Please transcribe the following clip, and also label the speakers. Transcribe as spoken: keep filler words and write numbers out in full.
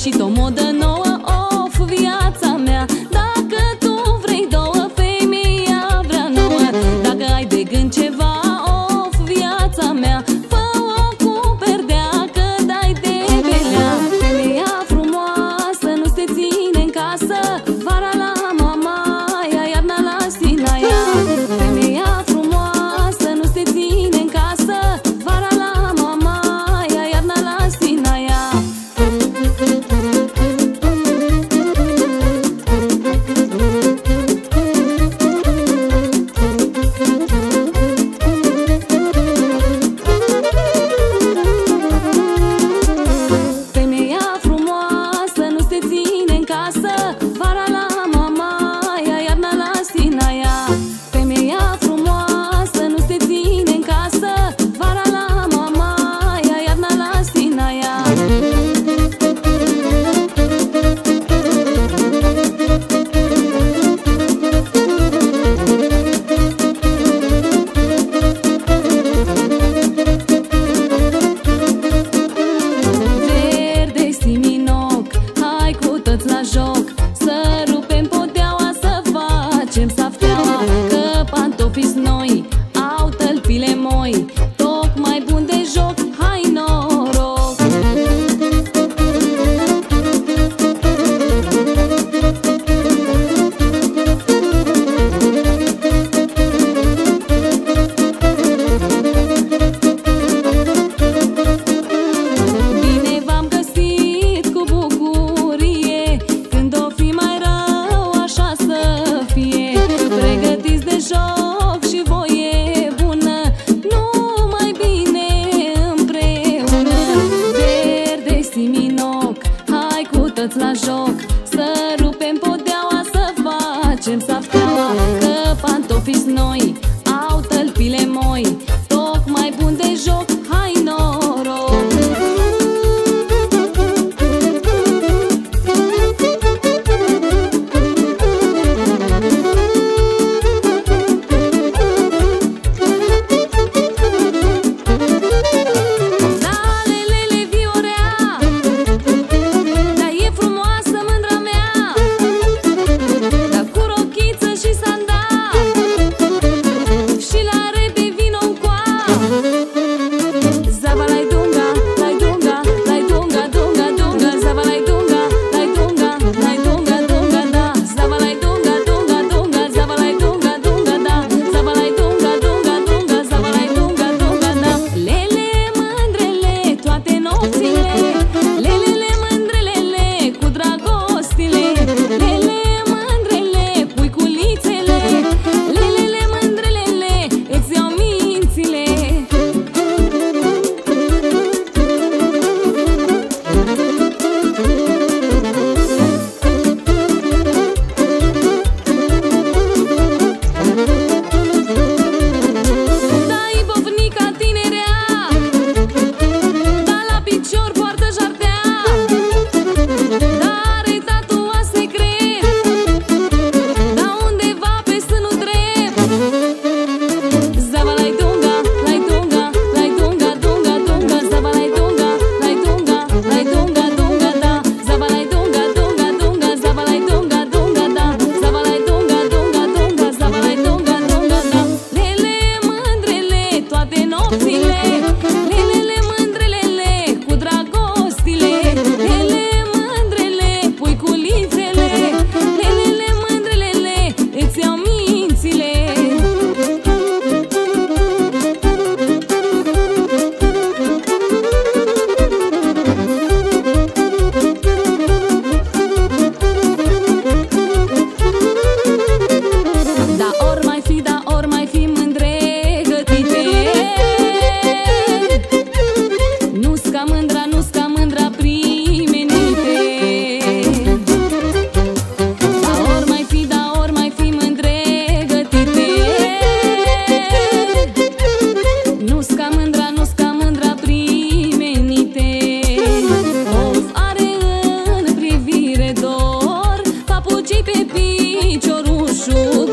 Speaker 1: ieșit o modă nouă, of, viața mea. Dacă tu vrei două, femeia vrea nouă. Dacă ai de gând ceva, of, viața mea, fă-o cu perdea, că dai de belea. Femeia frumoasă nu se ține în casă, vara la mamaia, iarna la Sinaia. Femeia frumoasă nu se ține în casă, vara la mamaia, iarna la Sinaia. Femeia frumoasă nu se ține în casă, vara la mamaia, iarna la Sinaia. Femeia frumoasă nu se ține în casă, vara la mamaia, iarna la Sinaia. Verde siminoc, hai cu toți la joc, să rupem podeaua, să facem safteaua. Că pantofii noi au tălpile moi, tocmai bun de joc, hai noroc. Bine v-am găsit cu bucurie, când o fi mai rău, așa să fie. Pregătiți de joc și voie bună, numai bine împreună. Verde siminoc, hai cu toți la joc, să rupem podeaua, să facem safteaua. Că pantofii noi au tălpile moi, tocmai bun de joc, hai noroc. Da, lelele, Viorea, da, e frumoasă mândra mea, da, cu rochiță și sandal, și la rebe vino în coa. Zava lai dunga, lai dunga, lai dunga, dunga, dunga. Zava lai dunga, lai dunga, lai dunga, dunga, da. Zava lai dunga, dunga, dunga. Zava lai dunga, dunga, da. Zava lai dunga, dunga, dunga. Zava lai dunga, dunga, da. Lele mândrele, toate nopțile, lelele mândrelele, cu dragostile, lele mândrele, puiculițele, lelele mândrelele, îți iau mințile. Da-i bofnica tinerea, da, la picior poartă jardea, da, are tatua secret, da, undeva pe sânul drept. Zava lai dunga, lai dunga, lai dunga, dunga, dunga. Zava lai dunga, lai dunga, lai dunga, dunga, da. Zava lai dunga, dunga, dunga. Zava lai dunga, dunga, da. Zava lai dunga, dunga, dunga. Zava lai dunga, dunga, da. Lele mândrele, toate nopțile, lelele mândrelele, cu dragostile, lele mândrele, puiculițele, lelele mândrelele, îți iau mințile. Da, ori mai fi, da, ori mai fi mândre gătite, nu-s ca mândra, nu-s ca mândra primenite. Da, ori mai fi, da, ori mai fi mândre gătite, nu-s ca mândra, nu-s ca mândra primenite. Of, are în privire dor, papucii pe picior ușor,